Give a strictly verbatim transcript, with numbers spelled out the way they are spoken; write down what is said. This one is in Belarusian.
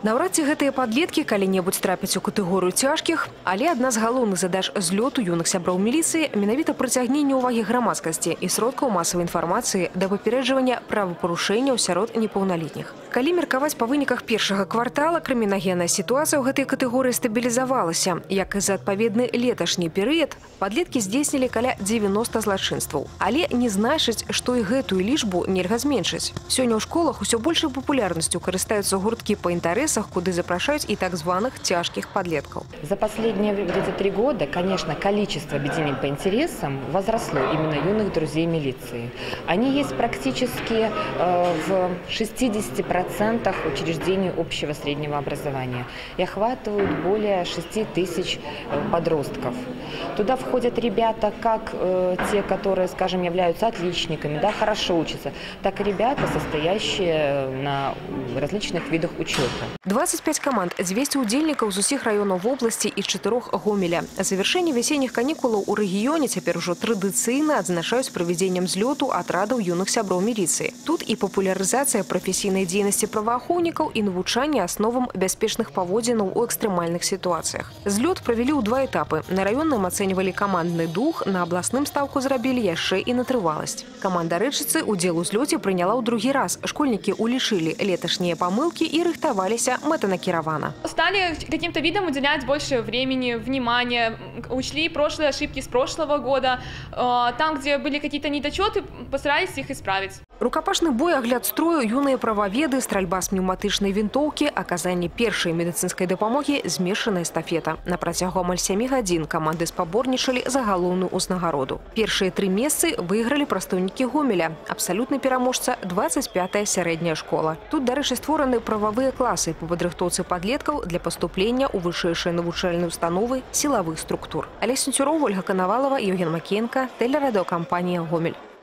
Наўрад ці гэтыя падлеткі калі-небудзь трапяць у катэгорыю цяжкіх, але адна з галоўных задач злёту юных сяброў міліцыі менавіта прыцягненне ўвагі грамадскасці і сродкаў масавай інфармацыі да папярэджвання правапарушэнняў сярод непаўналетніх. Калі меркаваць па выніках першага квартала, крымінагенная сітуацыя ў гэтай катэгорыі стабілізавалася. Як і за адпаведны леташні перыяд, падлеткі здзейснілі каля дзевяноста злачынстваў. Але не значыць, што і гэтую лічбу нельга зменшыць. Сёння ў школах усё большай папулярнасцю карыстаюцца гурткі па інтарэсах, куды запрашаюць и так званых тяжких подлетков. За последние где-то три года, конечно, количество объединений по интересам возросло именно юных друзей милиции. Они есть практически э, в шестидесяти процентах учреждений общего среднего образования и охватывают более шести тысяч э, подростков. Туда входят ребята как э, те, которые, скажем, являются отличниками, да, хорошо учатся, так и ребята, состоящие на различных видах учета. двадцать пять команд, двести удзельнікаў з усіх раёнаў вобласці і з чатырох Гомеля. Завяршэнне вясенніх канікулаў у рэгіёне цяпер ужо традыцыйна адзначаюць правядзеннем злёту атрадаў юных сяброў міліцыі. Тут і папулярызацыя прафесійнай дзейнасці праваахоўнікаў і навучанне асновам бяспечных паводзінаў у экстрэмальных сітуацыях. Злёт правялі ў два этапы. На раённым ацэньвалі камандны дух, на абласным стаўку зрабілі яшчэ і на трываласць. Каманда рэчыцы удзел у злёце прыняла ў другі раз. Школьнікі улічылі леташнія памылкі і рыхтаваліся мэтанакіравана. Стали каким-то видом уделять больше времени, внимания, учли прошлые ошибки с прошлого года. Там, где были какие-то недочеты, постарались их исправить. Рукапашны бой, агляд строю, юныя прававеды, стральба з пнеўматычнай вінтоўкі, аказанне першай медыцынскай дапамогі, змешаная эстафета. На працягу амаль сямі гадзін каманды спаборнічалі за галоўную ўзнагароду. Першыя тры месцы выйгралі прадстаўнікі Гомеля. Абсалютны пераможца – двадцать пятая сярэдняя школа. Тут, дарэчы, створаны прававыя класы по падрыхтоўцы падлеткаў для паступлення ў вышэйшыя навучальныя установы сілавых структур. Алесь Сенцюров, Ольга Канавалова, Евген Макеенко, тэлерадыёкампанія «Гомель».